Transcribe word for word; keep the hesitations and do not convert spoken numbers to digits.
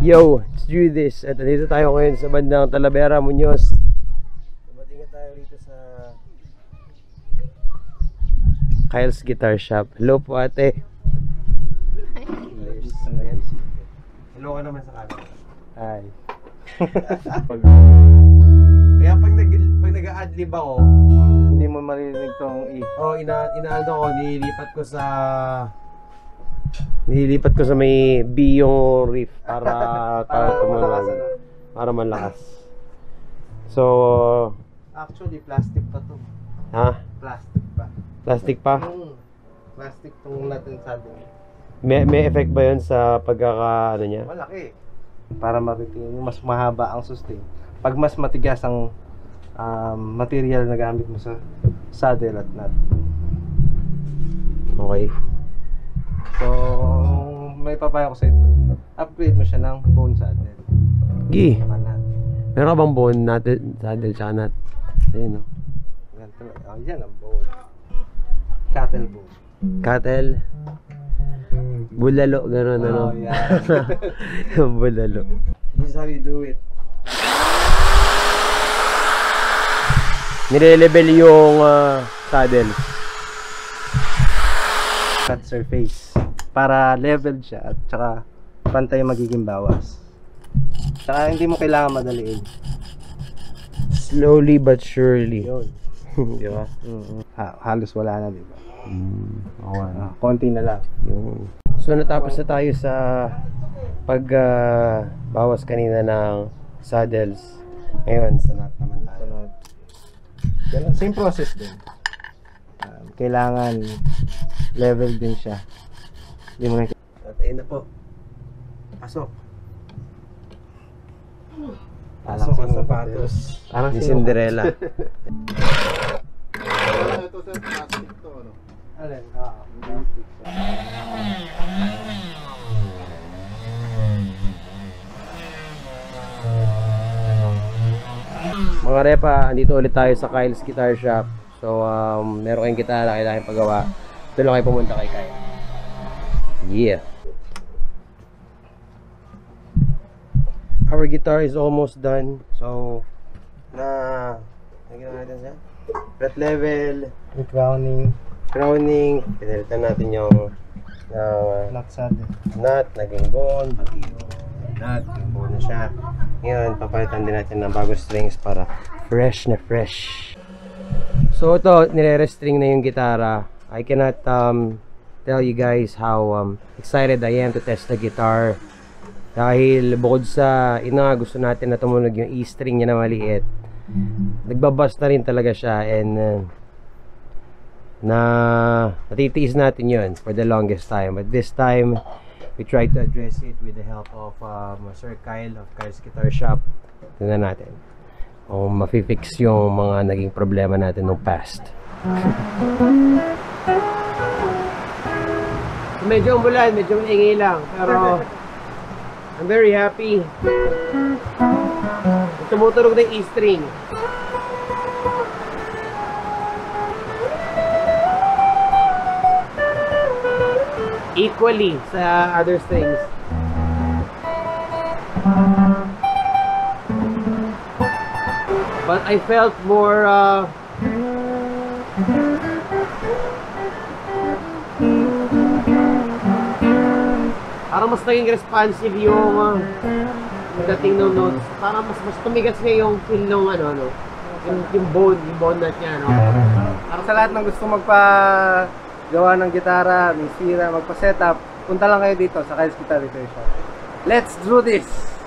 Yo, let's do this. At dito tayo ngayon sa bandang Talavera, Muñoz. Dumating tayo dito sa Kyle's Guitar Shop. Hello po ate. Hello ka naman sa camera. Hi. Kaya pag nag pag nag-a-adlib ako, hindi mo maririnig tong E. Oh, ina inaano ko, nililipat ko sa nililipat ko sa may B yung riff para para tumunog, para malakas. So, actually plastic pa to. ha? Plastic pa. Plastic pa? Yung plastic tong natin sa atin. May may effect ba 'yun sa pagkaka ano niya? Malaki. Para ma-retain, mas mahaba ang sustain. Pag mas matigas ang um, material na gamit mo sa saddle at nut. Okay. So, may papayo ko sa ito. Upgrade mo siya ng bone saddle. Gi. Manat. Meron ka bang bone natin saddle tsaka nut? Ayun no. Ganito. Oh, yan ang bone. Cattle bone. Cattle. Bulalo, gano'n ano. Oh, yeah. Bulalo. This is how you do it. Nire-level yung uh, saddle. Cut surface. Para level siya at saka pantay magiging bawas. Saka hindi mo kailangan madaliin. Slowly but surely. Yun. Di ba? Mm-hmm. Ha halos wala na, di ba? Mm, okay. Ah, konti na lang. Yung... So natapos na tayo sa pag uh, bawas kanina ng saddles. Ngayon sa nut naman tayo. Sunod. Ganun, same process din. Um, kailangan level din siya. Hindi mo na... At ayun na po. Pasok. Pasok ang sapatos. Parang si Cinderella. Ito sa plastic to, ano? Alin? Oo. Plastic siya. Mga repa, andito ulit tayo sa Kyle's Guitar Shop. So, um, meron kayong gitara, kailangan pagawa. Ito lang kayo pumunta kay Kyle. Yeah. Our guitar is almost done. So, na... Nagiging natin siya. Fret level. With crowning. Crowning. Pinalitan natin yung... Uh, Lock saddle. nut, naging bone, pati yung nut, yung bone na siya. Ngayon, papalitan din natin ng bagong strings para fresh na fresh. So ito, nire-restring na yung gitara. I cannot um, tell you guys how um, excited I am to test the guitar. Dahil bukod sa ina gusto natin na tumunog yung E-string niya na maliit, nagbabas na rin talaga siya, and uh, na natitiis natin yun for the longest time. But this time we tried to address it with the help of um, Sir Khyle of Kyle's Guitar Shop. Tingnan natin kung mafi-fix yung mga naging problema natin nung past. Medyo umulan, medyo maingay lang, pero I'm very happy. Tumutunog ng E-string. Equally sa other strings. But I felt more uh, parang mas naging responsive yung uh, dating ng notes. Parang mas mas tumigas nga yung feel ng ano, ano yung, yung bone, yung bone nut niya, no? Para sa lahat ng gusto magpa gawa ng gitara, may sira, magpa-setup, punta lang kayo dito sa Kyle's Guitar Repair Shop. Let's do this!